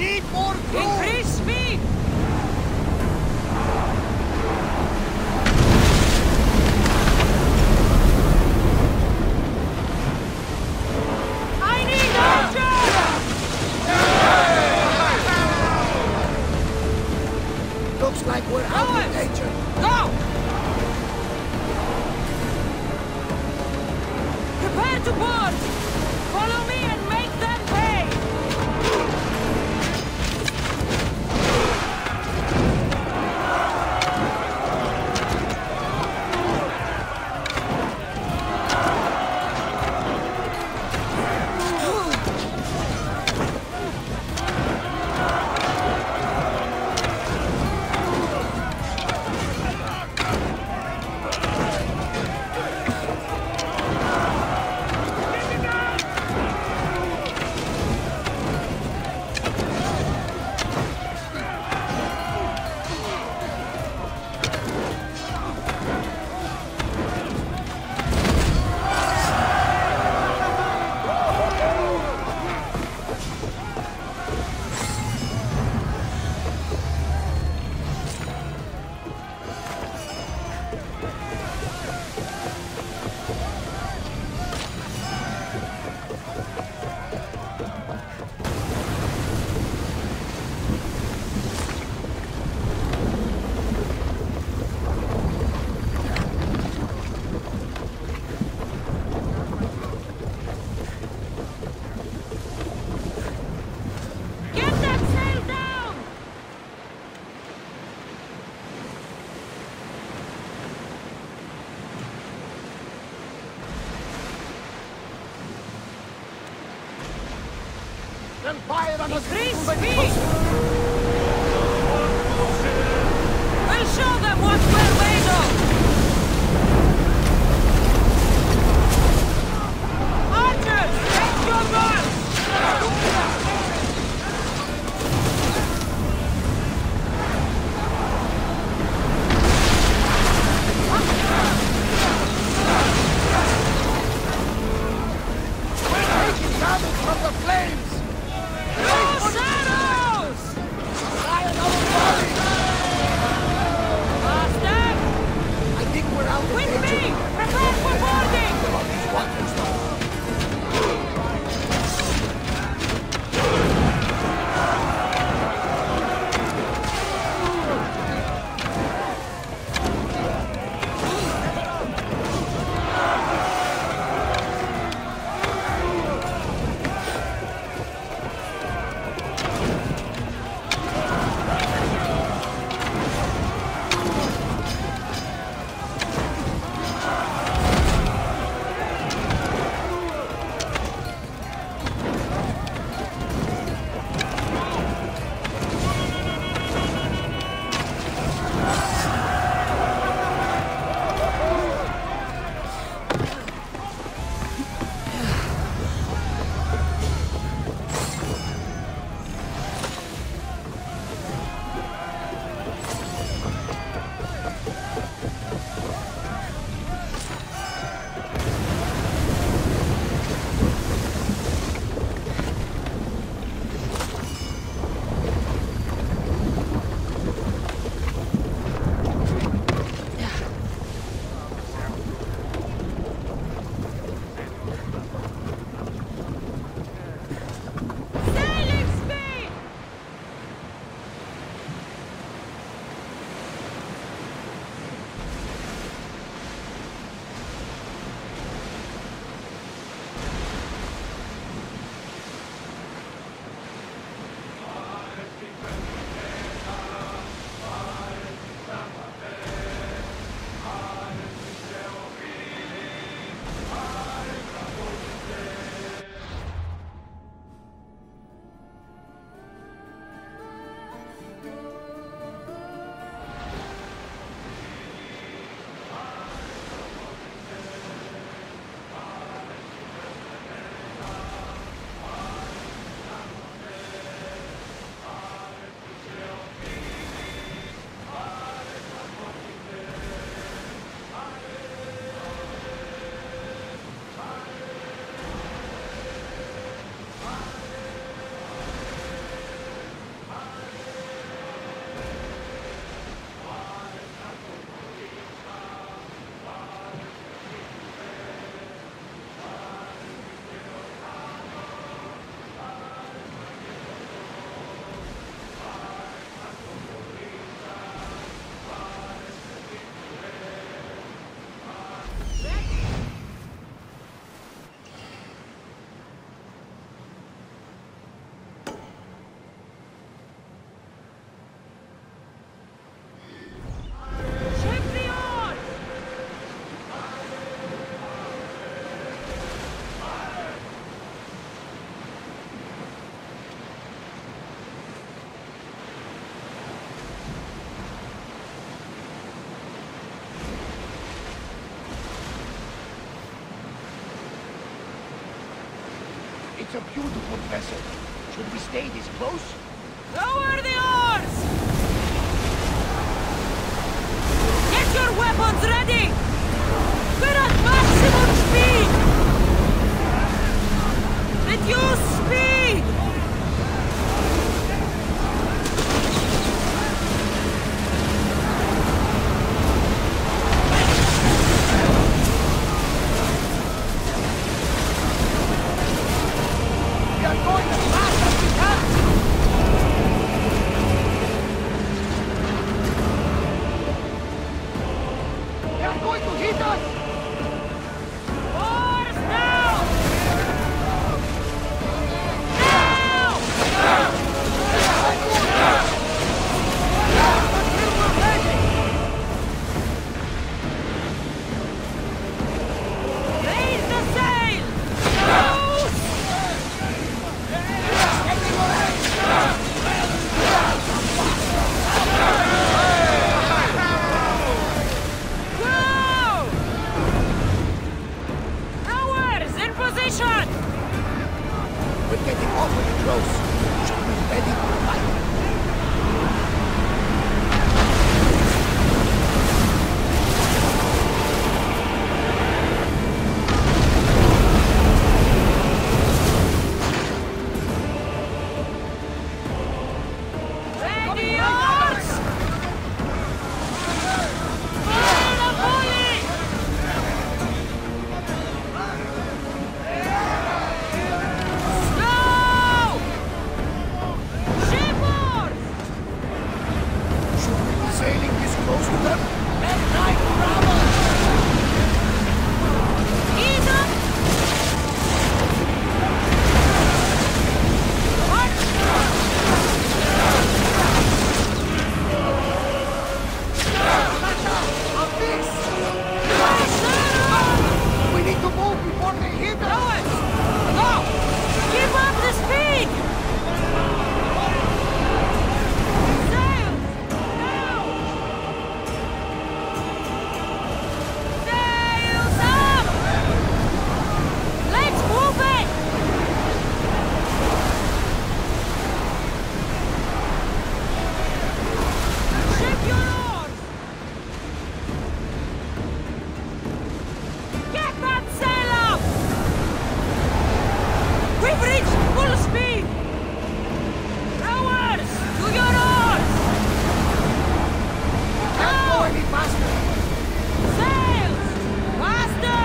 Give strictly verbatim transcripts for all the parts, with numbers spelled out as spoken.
need more crew! Increase speed! I need archers! Looks like we're out of danger. Go! Prepare to board! Follow me and make them pay! Then fire on us! Increase speed! We'll show them what we're made of! Archers, take your guns! We're taking damage from the flames! No shadows! It's a beautiful vessel. Should we stay this close? Lower the oars! Get your weapons ready! We're at maximum speed! Reduce speed! We are going as fast as we can! They are going to hit us! Oars now! Now! Raise the sail! Loose! Go! Rowers in position! We're getting awfully close. Should be ready to fight. Ready oars! Follow the pulley! Slow! Shipboard! Should we be sailing this close to them? Let night travel! Ease up! March! Of this! Pressure! We need to move before they hit us! Rowers! Go! Keep up the speed! Sails! Now! Sails up! Let's move it! Ship your oars! Get that sail up! We've reached full speed! Rowers, to your oars! Can't go Now! any faster! Sails! Faster!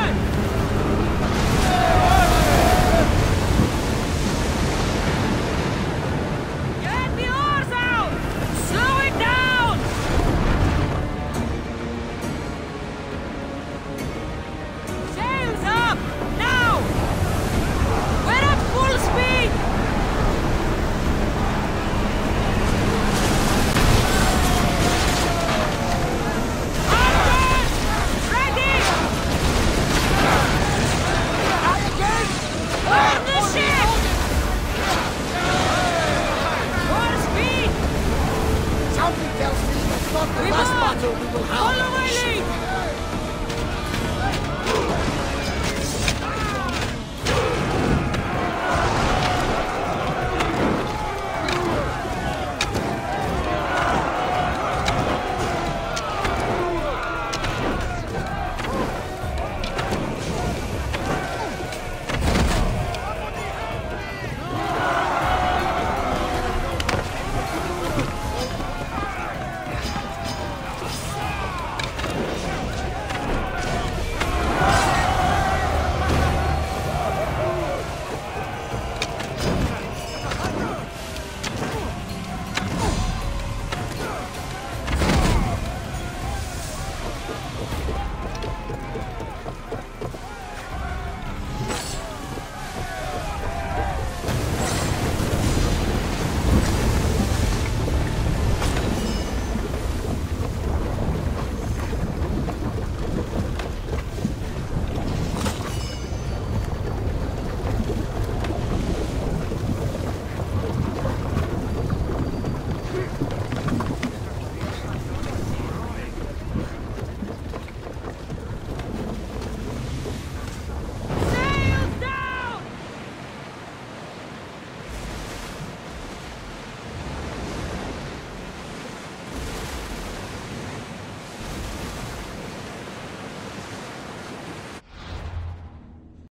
Get the oars out! Slow it down! Sails up! Now! We're at full speed! Anchors! Ready! Try again! Board the ship! More speed! Something tells me that's not the We last move! battle we will have. Follow my lead!